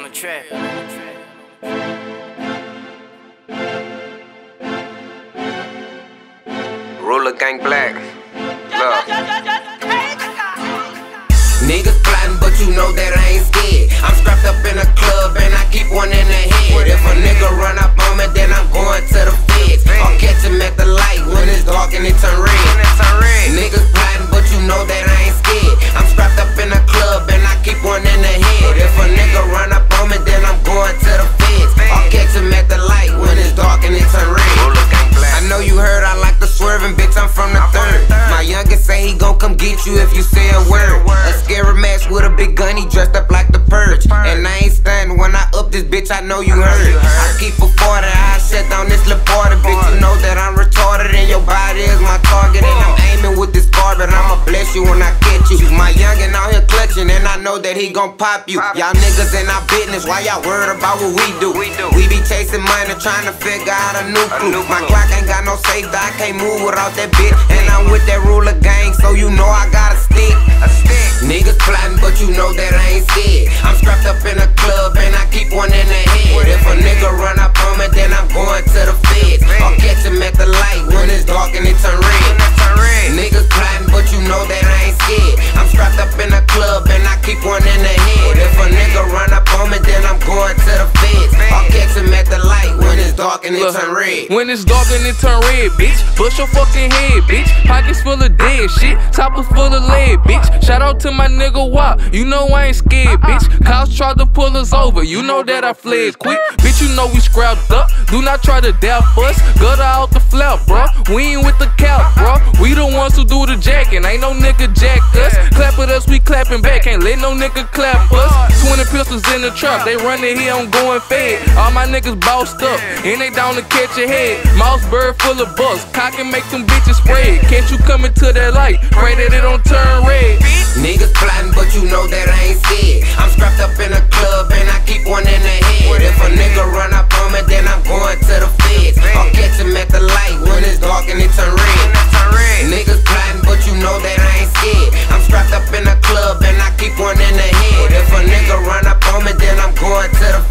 the track. Ruler gang black. Look. Niggas plotting, but you know that I ain't scared. I'm strapped up in a club and I keep one in the head. If a nigga run up on me, then I'm going to the feds. I'll catch him at the light when it's dark and it turn red. Niggas plotting, but you know that I ain't scared. I'm strapped up in a club and I keep one in the head. If a nigga run up on me, then I'm going to the feds. I'll catch him at the light when it's dark and it turn red. I know you heard I like the swerving, bitch, I'm from the third. My youngest say he gon' come get you if you say a word. A scary match with a big gun, he dressed up like the purge. And I ain't stunning when I up this bitch, I know you heard. I keep a 40, I shut down this little party, bitch. You know that I'm retarded and your body is my target. And I'm aiming with this carbon, I'ma bless you when I catch you. My youngin' out here clutching and I know that he gon' pop you. Y'all niggas in our business, why y'all worried about what we do? We be chasing money, trying to figure out a new clue. My Glock ain't got no safety, I can't move without that bitch. And I'm with that ruler gang, so you know I got a stick. Niggas plotting, but you know that I ain't scared. I'm strapped up in a club and I keep one in the head. If a nigga run up on me, then I'm going to the feds. I'll catch him at the light when it's dark and it turn red. Niggas plotting, but you know that I ain't scared. I'm strapped up in a club and I keep one in the head. If a nigga run up on me, then I'm going to the feds. I'll catch him at the light when it's dark and it turn red. When it's dark and it turn red, bitch, bust your fucking head, bitch. Pockets full of dead shit, toppers full of lead, bitch. Shout out to my nigga Wop, you know I ain't scared, bitch. Cops tried to pull us over, you know that I fled quick. Bitch, you know we scrapped up, do not try to doubt us. Gutter out the flap, bro, we ain't with the cap, bro. We the ones who do the jacking, ain't no nigga jack us. Clap at us, we clapping back, ain't let no nigga clap us. 20 pistols in the trap, they running here, I'm going fed. All my niggas bossed up, and they down to catch a head. Mouse bird full of bucks, cock and make them bitches spread. Can't you come into that light, pray that it don't turn red. Niggas plotting, but you know that I ain't scared. I'm strapped up in a club and I keep one in the head. If a nigga run up on me, then I'm going to the feds. I'll catch him at the light when it's dark and it turn red. Niggas plotting, but you know that I ain't scared. I'm strapped up in a club and I keep one in the head. If a nigga run up on me, then I'm going to the